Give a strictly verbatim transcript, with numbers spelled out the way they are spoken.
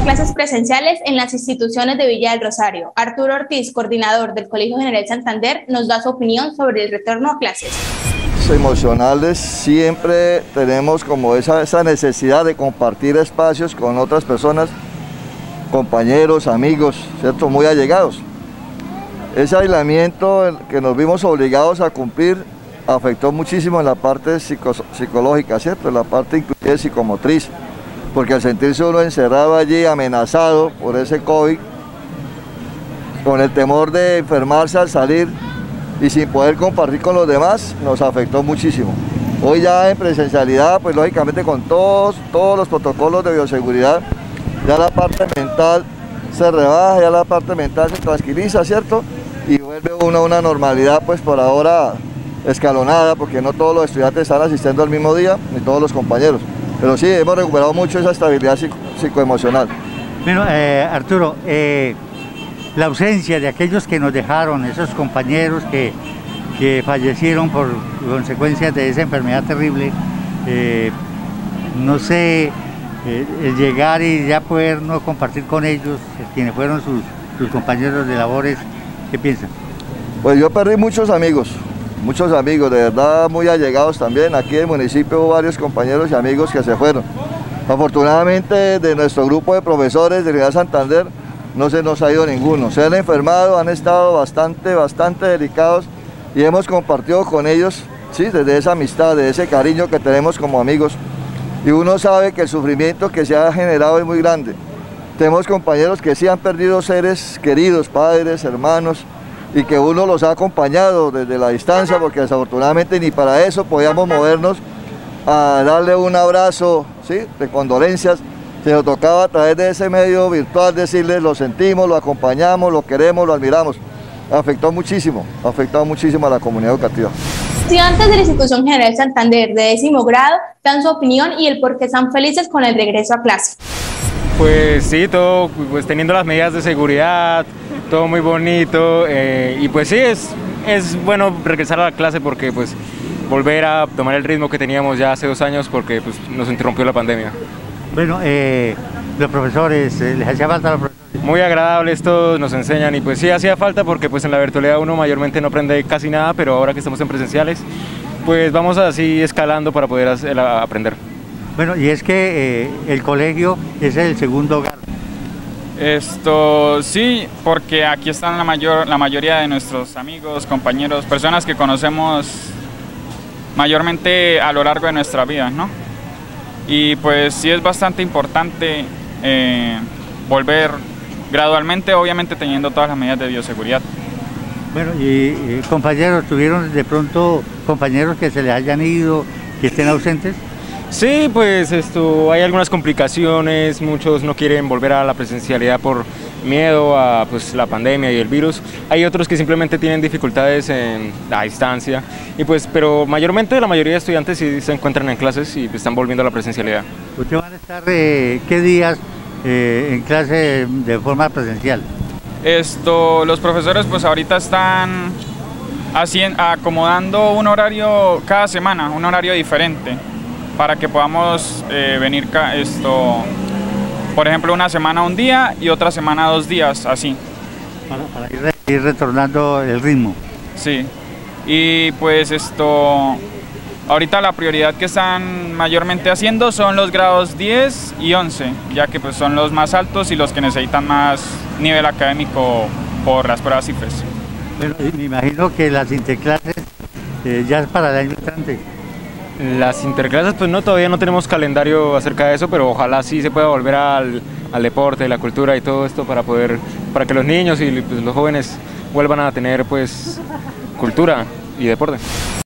clases presenciales en las instituciones de Villa del Rosario. Arturo Ortiz, coordinador del Colegio General Santander, nos da su opinión sobre el retorno a clases. Emocionales, siempre tenemos como esa, esa necesidad de compartir espacios con otras personas, compañeros, amigos, ¿cierto? Muy allegados. Ese aislamiento que nos vimos obligados a cumplir afectó muchísimo en la parte psico psicológica, ¿cierto? En la parte inclusive psicomotriz, porque al sentirse uno encerrado allí, amenazado por ese COVID, con el temor de enfermarse al salir y sin poder compartir con los demás, nos afectó muchísimo. Hoy ya en presencialidad, pues lógicamente con todos, todos los protocolos de bioseguridad, ya la parte mental se rebaja, ya la parte mental se tranquiliza, ¿cierto? Y vuelve uno a una normalidad, pues por ahora escalonada, porque no todos los estudiantes están asistiendo al mismo día, ni todos los compañeros. Pero sí, hemos recuperado mucho esa estabilidad psico psicoemocional. Bueno, eh, Arturo, eh, la ausencia de aquellos que nos dejaron, esos compañeros que, que fallecieron por consecuencias de esa enfermedad terrible, eh, no sé, eh, el llegar y ya poder no compartir con ellos, quienes fueron sus, sus compañeros de labores, ¿qué piensan? Pues yo perdí muchos amigos, muchos amigos, de verdad muy allegados también. Aquí en el municipio hubo varios compañeros y amigos que se fueron. Afortunadamente de nuestro grupo de profesores de la Universidad de Santander no se nos ha ido ninguno. Se han enfermado, han estado bastante, bastante delicados y hemos compartido con ellos, sí, desde esa amistad, de ese cariño que tenemos como amigos. Y uno sabe que el sufrimiento que se ha generado es muy grande. Tenemos compañeros que sí han perdido seres queridos, padres, hermanos, y que uno los ha acompañado desde la distancia, porque desafortunadamente ni para eso podíamos movernos a darle un abrazo, ¿sí?, de condolencias. Se nos tocaba a través de ese medio virtual decirles lo sentimos, lo acompañamos, lo queremos, lo admiramos. Afectó muchísimo, afectó muchísimo a la comunidad educativa. Estudiantes de la Institución General Santander de décimo grado dan su opinión y el por qué están felices con el regreso a clase. Pues sí, todo pues teniendo las medidas de seguridad, todo muy bonito, eh, y pues sí, es, es bueno regresar a la clase porque pues volver a tomar el ritmo que teníamos ya hace dos años porque pues nos interrumpió la pandemia. Bueno, eh, los profesores, eh, ¿les hacía falta a los profesores? Muy agradables todos, nos enseñan y pues sí hacía falta porque pues en la virtualidad uno mayormente no aprende casi nada, pero ahora que estamos en presenciales, pues vamos así escalando para poder hacer, aprender. Bueno, y es que eh, el colegio es el segundo hogar. Esto sí, porque aquí están la, mayor, la mayoría de nuestros amigos, compañeros, personas que conocemos mayormente a lo largo de nuestra vida, ¿no? Y pues sí es bastante importante eh, volver gradualmente, obviamente teniendo todas las medidas de bioseguridad. Bueno, y, y compañeros, ¿tuvieron de pronto compañeros que se les hayan ido, que estén ausentes? Sí, pues esto, hay algunas complicaciones, muchos no quieren volver a la presencialidad por miedo a pues, la pandemia y el virus. Hay otros que simplemente tienen dificultades en la distancia, y pues, pero mayormente la mayoría de estudiantes sí se encuentran en clases y están volviendo a la presencialidad. ¿Ustedes van a estar eh, qué días eh, en clase de forma presencial? Esto, los profesores pues ahorita están haciendo, acomodando un horario cada semana, un horario diferente, para que podamos eh, venir esto, por ejemplo, una semana un día y otra semana dos días, así. Para, para ir, ir retornando el ritmo. Sí, y pues esto, ahorita la prioridad que están mayormente haciendo son los grados diez y once, ya que pues son los más altos y los que necesitan más nivel académico por las pruebas CIFES. Bueno, me imagino que las interclases eh, ya es para el año entrante. Las interclases, pues no, todavía no tenemos calendario acerca de eso, pero ojalá sí se pueda volver al, al deporte, la cultura y todo esto para poder, para que los niños y pues, los jóvenes vuelvan a tener pues cultura y deporte.